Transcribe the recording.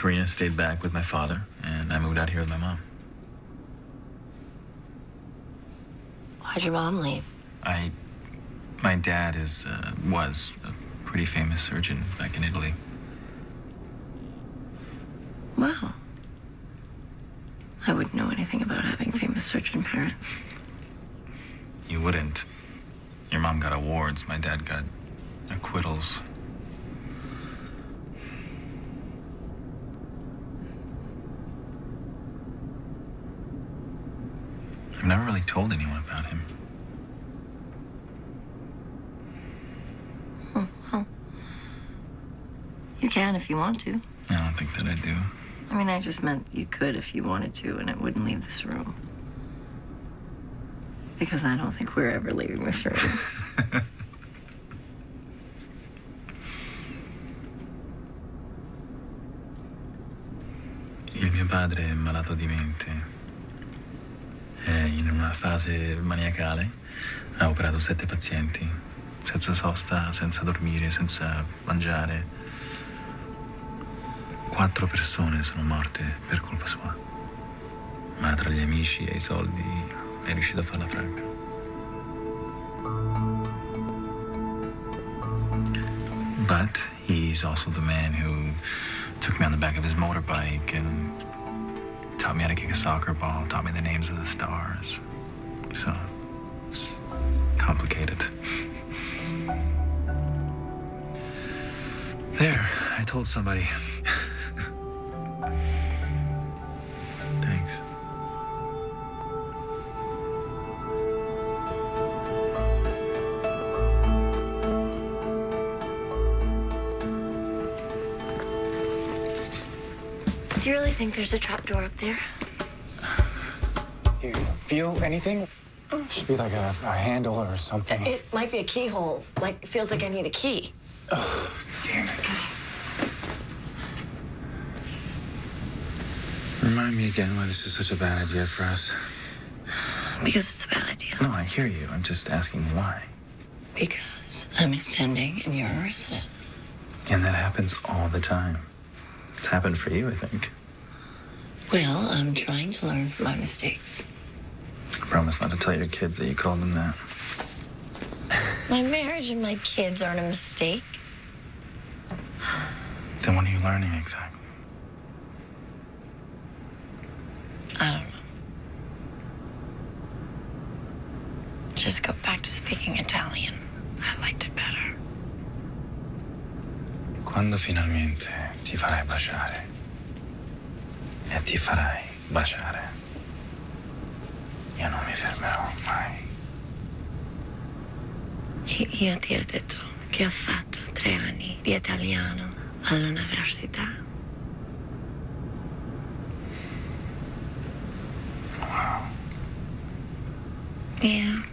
Karina stayed back with my father, and I moved out here with my mom. Why'd your mom leave? My dad was a pretty famous surgeon back in Italy. Well, I wouldn't know anything about having famous surgeon parents. You wouldn't. Your mom got awards. My dad got acquittals. I've never really told anyone about him. Oh, well, you can if you want to. I don't think that I do. I mean, I just meant you could if you wanted to, and it wouldn't leave this room. Because I don't think we're ever leaving this room. Il mio padre è malato di mente. È in una fase maniacale. Ha operato 7 pazienti. Senza sosta, senza dormire, senza mangiare. 4 persone sono morte per colpa sua. Ma tra gli amici e i soldi è riuscito a farla franca. But he's also the man who took me on the back of his motorbike and taught me how to kick a soccer ball, taught me the names of the stars. So, it's complicated. There, I told somebody. Thanks. Do you really think there's a trapdoor up there? Do you feel anything? Should be like a handle or something. It might be a keyhole. Like, it feels like I need a key. Oh, damn it. Remind me again why this is such a bad idea for us. Because it's a bad idea. No, I hear you. I'm just asking why. Because I'm attending and you're a resident. And that happens all the time. It's happened for you, I think. Well, I'm trying to learn from my mistakes. I promise not to tell your kids that you called them that. My marriage and my kids aren't a mistake. Then what are you learning exactly? I don't know. Just go back to speaking Italian. I liked it better. Quando finalmente ti farai baciare e ti farai baciare, io non mi fermerò mai. Io ti ho detto che ho fatto 3 anni di italiano all'università. Wow. Yeah.